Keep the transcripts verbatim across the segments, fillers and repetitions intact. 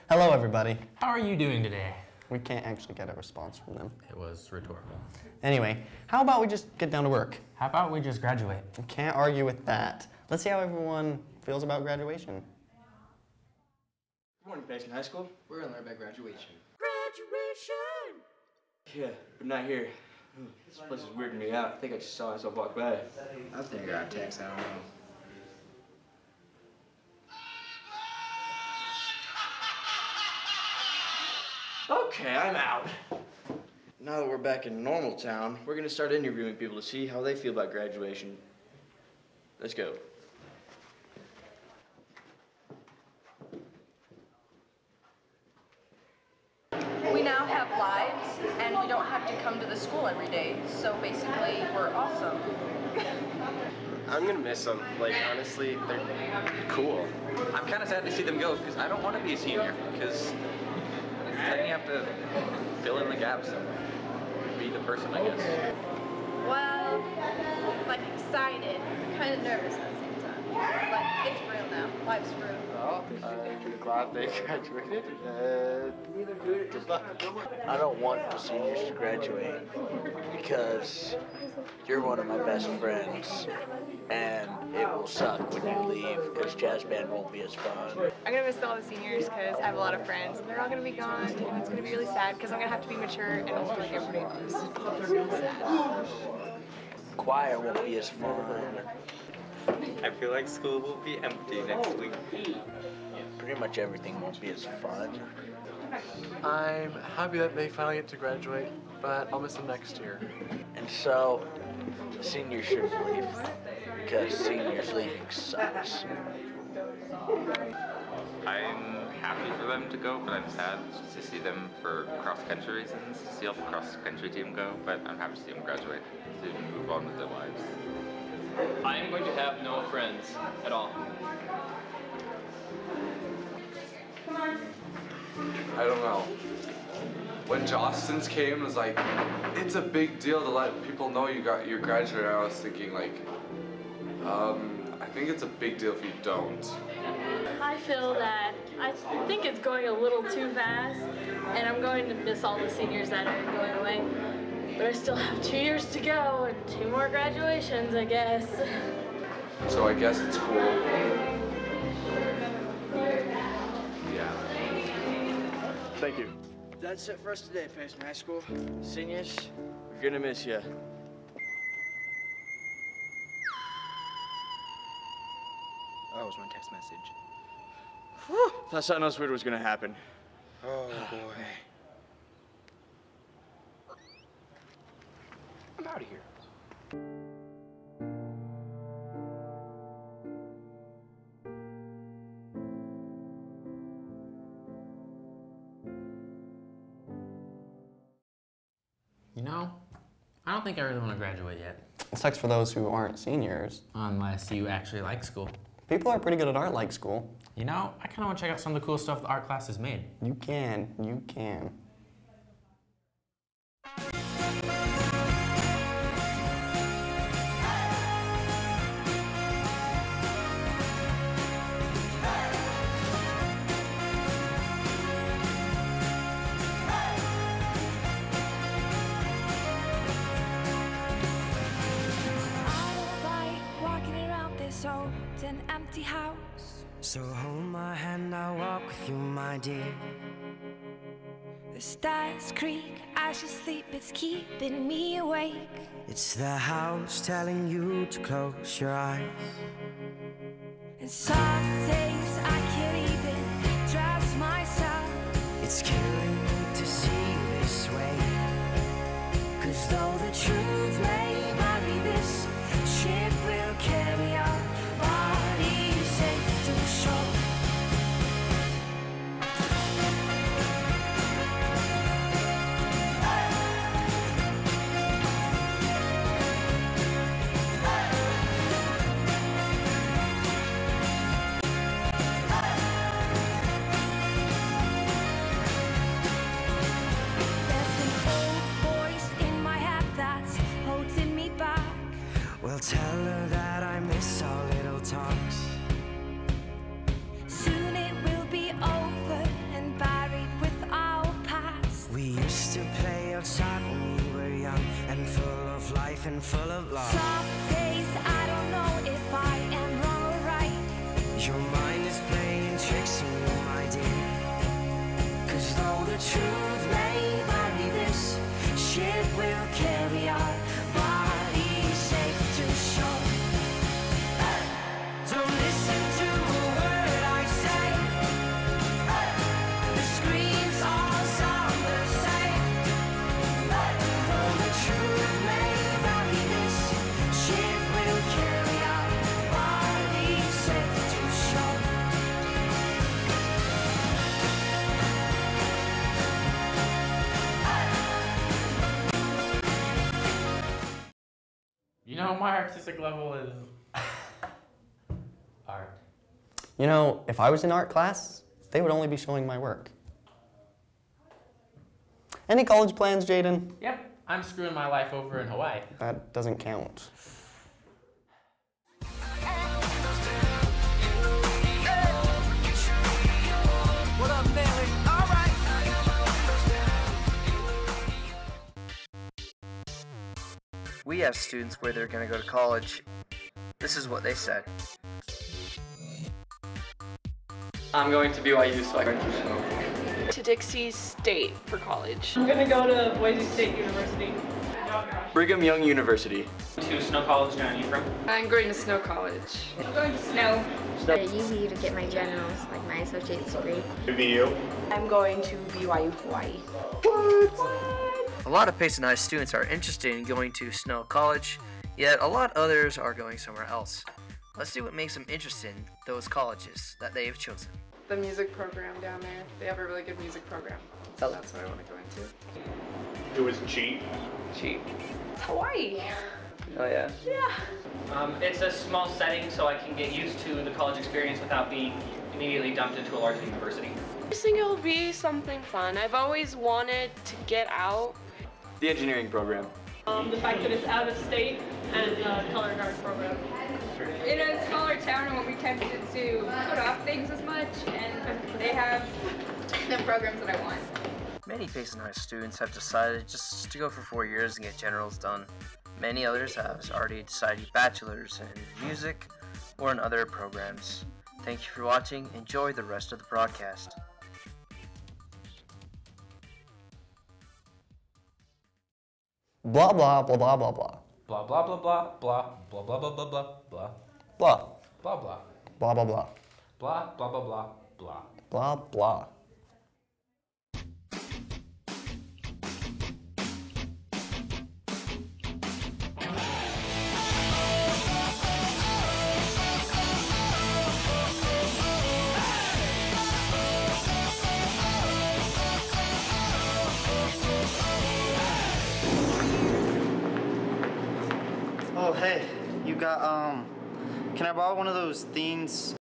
Hello, everybody. How are you doing today? We can't actually get a response from them. It was rhetorical. Anyway, how about we just get down to work? How about we just graduate? We can't argue with that. Let's see how everyone feels about graduation. Good morning, Payson High School. We're gonna learn about graduation. Graduation! Yeah, but not here. This place is weirding me out. I think I just saw myself walk by. I think I got text, I don't know. Okay, I'm out. Now that we're back in normal town, we're gonna start interviewing people to see how they feel about graduation. Let's go. We now have lives, and we don't have to come to the school every day, so basically, we're awesome. I'm gonna miss them. Like, honestly, they're cool. I'm kind of sad to see them go, because I don't want to be a senior, because then you have to fill in the gaps and be the person, I guess. Well, like excited, kind of nervous at the same time. Like, it's real now. Life's real. Well, I'm glad they graduated. Uh, I don't want the seniors to graduate because you're one of my best friends, and it will suck when you leave because jazz band won't be as fun. I'm gonna miss all the seniors because I have a lot of friends, and they're all gonna be gone, and it's gonna be really sad because I'm gonna have to be mature and older like everybody else. It's really sad. Choir won't be as fun. I feel like school will be empty next week. Pretty much everything won't be as fun. I'm happy that they finally get to graduate, but I'll miss them next year. And so, seniors shouldn't leave because seniors leaving sucks. I'm happy for them to go, but I'm sad to see them for cross-country reasons, to see all the cross-country team go, but I'm happy to see them graduate, to move on with their lives. I am going to have no friends at all. I don't know. When Jostens came, it was like, it's a big deal to let people know you got your graduate. I was thinking like, um, I think it's a big deal if you don't. I feel that I think it's going a little too fast, and I'm going to miss all the seniors that are going away. But I still have two years to go and two more graduations, I guess. So I guess it's cool. Yeah. Thank you. That's it for us today, Payson High School. Seniors, we're gonna miss you. Oh, it was my text message. Whew. Thought something else weird was gonna happen. Oh, boy. I'm out of here. You know, I don't think I really want to graduate yet. It sucks for those who aren't seniors. Unless you actually like school. People are pretty good at art like school. You know, I kind of want to check out some of the cool stuff the art class has made. You can, you can. An empty house. So hold my hand, I'll walk with you, my dear. The stars creak, I should sleep, it's keeping me awake. It's the house telling you to close your eyes. And some days I can't even trust myself. It's killing me to see you this way. Cause though the truth may vary, this ship will carry on. Body safe to shore. truth may vary, this ship will carry our bodies safe to shore. Don't listen to a word I say. The screams all sound the same. For the truth may vary, this ship will carry our bodies safe to shore. You know, my artistic level is art. You know, if I was in art class, they would only be showing my work. Any college plans, Jaden? Yep, I'm screwing my life over in Hawaii. That doesn't count. What up, Nelly? All right. We asked students where they're going to go to college. This is what they said. I'm going to B Y U, so I can smoke. To Dixie State for college. I'm gonna go to Boise State University. Brigham Young University. To Snow College down in Ephraim. I'm going to Snow College. I'm going to Snow. I use U to get my generals, like my associate's degree. To B U. I'm going to B Y U Hawaii. A lot of Payson High students are interested in going to Snow College, yet a lot others are going somewhere else. Let's see what makes them interested in those colleges that they have chosen. The music program down there. They have a really good music program. So that's what I want to go into. It was cheap. Cheap. It's Hawaii. Oh yeah. Yeah. Um, it's a small setting, so I can get used to the college experience without being immediately dumped into a larger university. I think it'll be something fun. I've always wanted to get out. The engineering program. Um, the fact that it's out of state and uh, color guard program. In a smaller town, I won't be tempted to put off things as much, and they have the programs that I want. Many Payson High students have decided just to go for four years and get generals done. Many others have already decided bachelors in music or in other programs. Thank you for watching. Enjoy the rest of the broadcast. Blah, blah, blah, blah, blah, blah. Blah, blah, blah, blah, blah, blah, blah, blah, blah, blah, blah. Blah. Blah, blah. Blah, blah, blah. Blah, blah, blah, blah, blah. Blah, blah. Oh, hey, you got, um, can I borrow one of those things?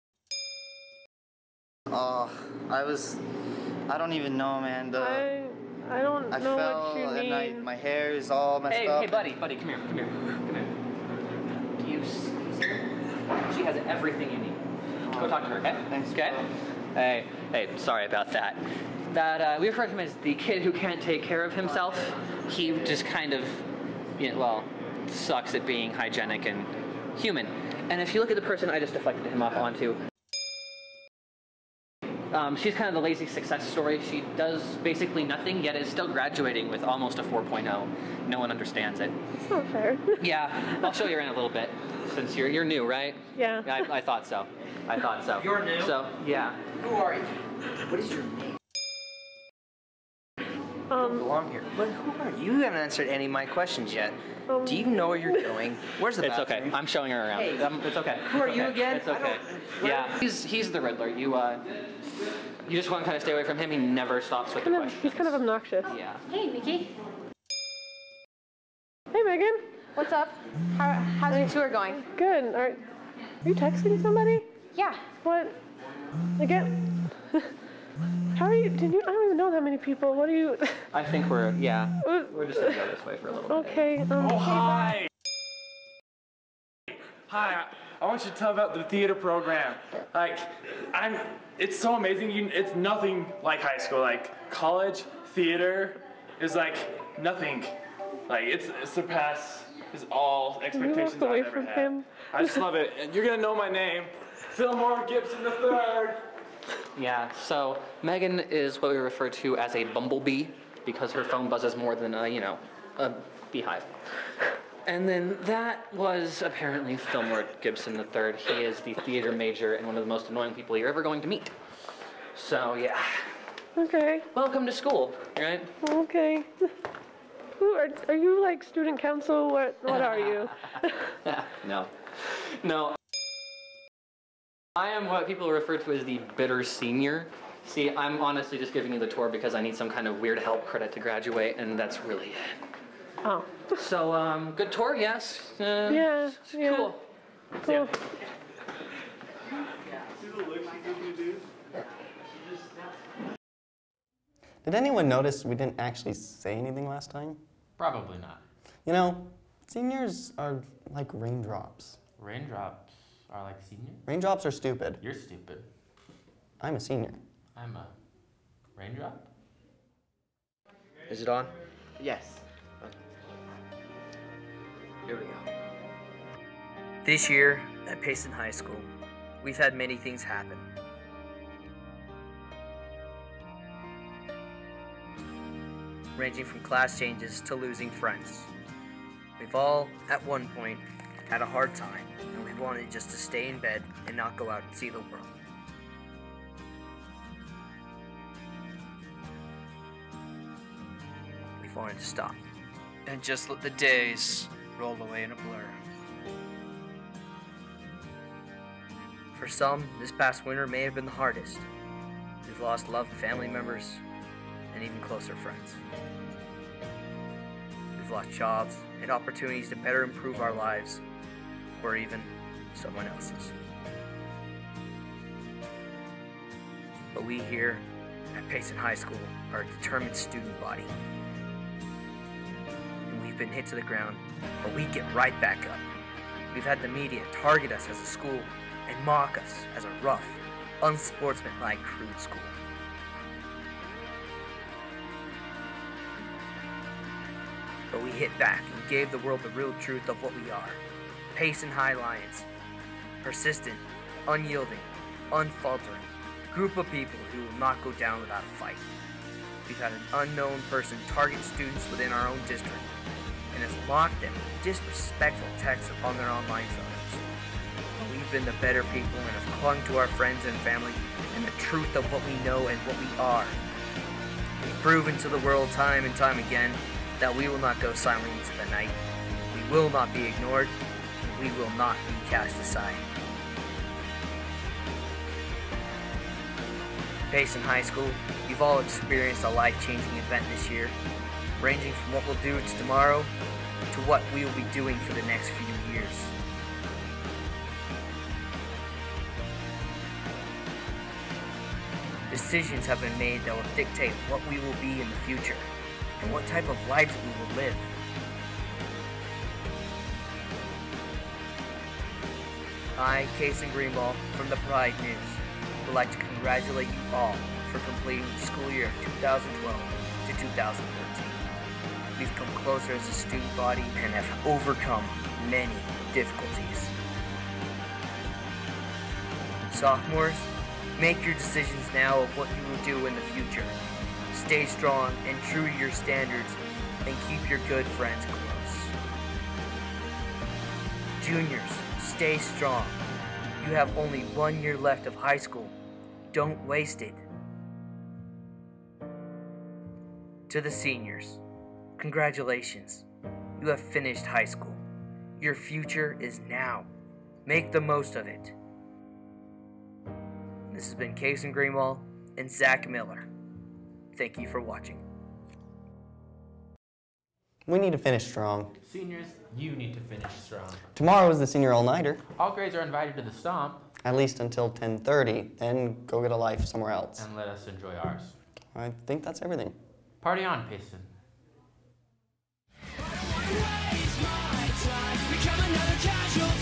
Oh, I was, I don't even know, man. The, I, I don't I know fell what you and need. I, my hair is all messed Hey, up. hey, buddy, buddy, come here, come here, come here. Do you see her? She has everything you need. Go talk to her, okay? Thanks. Okay? Hey, hey, sorry about that. That, uh, we refer to him as the kid who can't take care of himself. He just kind of, you know, well, sucks at being hygienic and human. And if you look at the person I just deflected him off onto, um, she's kind of the lazy success story. She does basically nothing, yet is still graduating with almost a four point oh. No one understands it. It's not fair. Yeah, I'll show you in a little bit, since you're you're new, right? Yeah. I, I thought so. I thought so. You're new? So, yeah. Who are you? What is your name? Um, You belong here. But who are you? You haven't answered any of my questions yet. Um, Do you know where you're going? Where's the It's bathroom? okay. I'm showing her around. Hey, um, it's okay. who are It's you okay. again? It's I okay. don't- Yeah. He's he's the Riddler. You uh, you just want to kind of stay away from him. He never stops with the kind of, questions. he's kind of obnoxious. Yeah. Hey, Nikki. Hey, Megan. What's up? How, how's your tour going? Good. Are, are you texting somebody? Yeah. What? Again? How are you? Did you? I don't even know that many people. What are you? I think we're yeah. We're just gonna go this way for a little bit. Okay. Um, Oh, hi. Hi. I want you to tell about the theater program. Like, I'm. It's so amazing. You, it's nothing like high school. Like college theater is like nothing. Like it's it surpassed is all expectations walked away I've ever from had. him. I just love it. And you're gonna know my name, Fillmore Gibson the third. Yeah, so Megan is what we refer to as a bumblebee because her phone buzzes more than a, you know, a beehive. And then that was apparently Fillmore Gibson the third. He is the theater major and one of the most annoying people you're ever going to meet. So, yeah. Okay. Welcome to school, right? Okay. Who are, are you like student council? What, what are you? No. No. I am what people refer to as the bitter senior. See, I'm honestly just giving you the tour because I need some kind of weird help credit to graduate, and that's really it. Oh. So, um, good tour, yes? Uh, yeah, yeah. Cool. Cool. Did anyone notice we didn't actually say anything last time? Probably not. You know, seniors are like raindrops. Raindrops are like seniors? Raindrops are stupid. You're stupid. I'm a senior. I'm a raindrop? Is it on? Yes. Here we go. This year at Payson High School, we've had many things happen. Ranging from class changes to losing friends. We've all, at one point, had a hard time, and we wanted just to stay in bed and not go out and see the world. We wanted to stop and just let the days roll away in a blur. For some, this past winter may have been the hardest. We've lost loved family members and even closer friends. We've lost jobs and opportunities to better improve our lives, or even someone else's. But we here at Payson High School are a determined student body. And we've been hit to the ground, but we get right back up. We've had the media target us as a school and mock us as a rough, unsportsmanlike, crude school. But we hit back and gave the world the real truth of what we are. Payson High Lions. Persistent, unyielding, unfaltering group of people who will not go down without a fight. We've had an unknown person target students within our own district and has mocked them with disrespectful texts on their online photos. But we've been the better people and have clung to our friends and family and the truth of what we know and what we are. We've proven to the world time and time again that we will not go silently into the night. We will not be ignored. And we will not be cast aside. Payson High School, you've all experienced a life-changing event this year, ranging from what we'll do to tomorrow to what we will be doing for the next few years. Decisions have been made that will dictate what we will be in the future and what type of lives we will live. I, Kason Greenball, from the Pride News, would like to congratulate you all for completing the school year of two thousand twelve to two thousand thirteen. We've come closer as a student body and have overcome many difficulties. Sophomores, make your decisions now of what you will do in the future. Stay strong and true to your standards, and keep your good friends close. Juniors, stay strong. You have only one year left of high school. Don't waste it. To the seniors, congratulations. You have finished high school. Your future is now. Make the most of it. This has been Kason Greenwald and Zach Miller. Thank you for watching. We need to finish strong. Seniors, you need to finish strong. Tomorrow is the senior all-nighter. All grades are invited to the stomp. At least until ten thirty, then go get a life somewhere else. And let us enjoy ours. I think that's everything. Party on, Payson. Become another casualty.